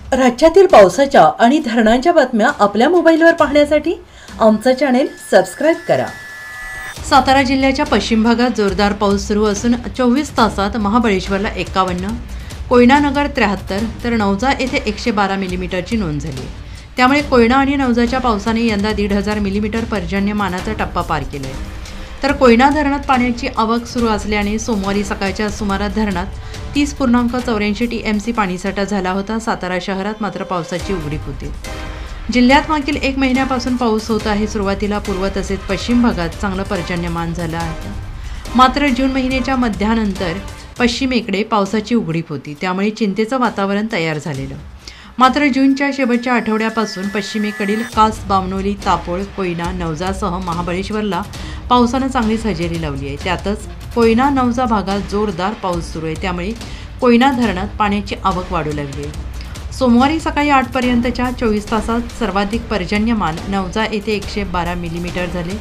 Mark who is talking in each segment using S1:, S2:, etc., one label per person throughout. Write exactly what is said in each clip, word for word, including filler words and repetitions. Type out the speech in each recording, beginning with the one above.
S1: राज्यातील पावसाच्या आणि धरणांच्या बातम्या आपल्या मोबाईलवर पाहण्यासाठी आमचं चॅनेल सबस्क्राइब करा।
S2: सातारा जिल्ह्याच्या पश्चिम भागात जोरदार पाऊस सुरू असून चोवीस तासात महाबळेश्वरला एकावन्न, कोयनानगर त्र्याहत्तर तर नवजा येथे एकशे बारा मिलीमीटरची नोंद झाली। त्यामुळे कोयना आणि नवजाच्या पावसाने यंदा दीड हजार मिलीमीटर पर्जन्यमानाचा टप्पा पार केला आहे। तर कोयना धरणात पाण्याची आवक सुरू असल्याने सोमवारी सकाळच्या सुमारास धरणात तीस पूर्णांक चौऱ्याऐंशी टी एम सी पाणीसाठा झाला होता। सातारा शहरात मात्र पावसाची उघडीप होती। जिल्ह्यात मागील एक महिन्यापासून पाऊस होत आहे। सुरुवातीला पूर्व तसेच पश्चिम भागात चांगलं पर्जन्यमान झालं आहे, मात्र जून महिन्याच्या मध्यानंतर पश्चिमेकडे पावसाची उघडीप होती, त्यामुळे चिंतेचं वातावरण तयार झालेलं। मात्र जूनच्या शेवटच्या आठवड्यापासून पश्चिमेकडील कास, बामनोली, तापोळ, कोयना, नवजासह महाबळेश्वरला पावसानं चांगलीच हजेरी लावली आहे। त्यातच कोयना नवजा भागात जोरदार पाऊस सुरू आहे, त्यामुळे कोयना धरणात पाण्याची आवक वाढू लागली आहे। सोमवारी सकाळी आठपर्यंतच्या चोवीस तासात सर्वाधिक पर्जन्यमान नवजा येथे एकशे बारा मिलीमीटर झाले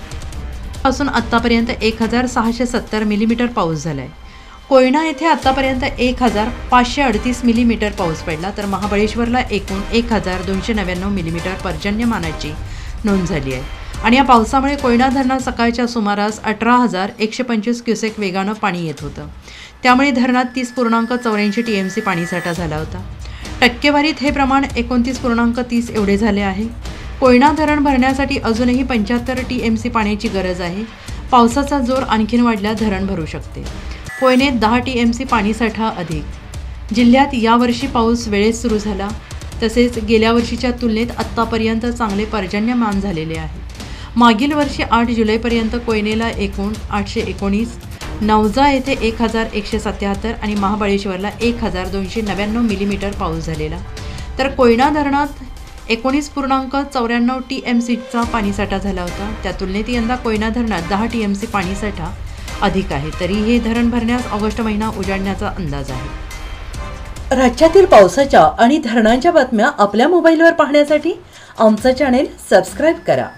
S2: असून आत्तापर्यंत एक हजार सहाशे सत्तर मिलीमीटर पाऊस झाला आहे। कोयना येथे आत्तापर्यंत एक हजार पाचशे अडतीस मिलीमीटर पाऊस पडला, तर महाबळेश्वरला एकूण एक हजार दोनशे नव्याण्णव मिलीमीटर पर्जन्यमानाची नोंद झाली आहे। आणि या पावसामुळे कोयना धरणात सकाळच्या सुमारास अठरा हजार एकशे पंचवीस क्युसेक वेगानं पाणी येत होतं। त्यामुळे धरणात तीस पूर्णांक चौऱ्याऐंशी टी एम सी पाणीसाठा झाला होता। टक्केवारीत हे प्रमाण एकोणतीस पूर्णांक तीस एवढे झाले आहे। कोयना धरण भरण्यासाठी अजूनही पंच्याहत्तर टी एम सी पाण्याची गरज आहे। पावसाचा जोर आणखीन वाढल्यास धरण भरू शकते। कोयनेत दहा टी एम सी पाणीसाठा अधिक। जिल्ह्यात यावर्षी पाऊस वेळेत सुरू झाला, तसेच गेल्या वर्षीच्या तुलनेत आत्तापर्यंत चांगले पर्जन्यमान झालेले आहे। मागील वर्षी आठ जुलैपर्यंत कोयनेला एकूण आठशे एकोणीस, नवजा येथे एक हजार एकशे सत्याहत्तर आणि महाबळेश्वरला एक हजार दोनशे नव्याण्णव मिलीमीटर पाऊस झालेला, तर कोयना धरणात एकोणीस पूर्णांक चौऱ्याण्णव टी एम सीचा पाणीसाठा झाला होता। त्या तुलनेत यंदा कोयना धरणात दहा टी एम सी पाणीसाठा अधिक आहे, तरी हे धरण भरण्यास ऑगस्ट महिना उजाडण्याचा अंदाज आहे।
S1: राज्यातील पावसाच्या आणि धरणांच्या बातम्या आपल्या मोबाईलवर पाहण्यासाठी आमचं चॅनेल सबस्क्राइब करा।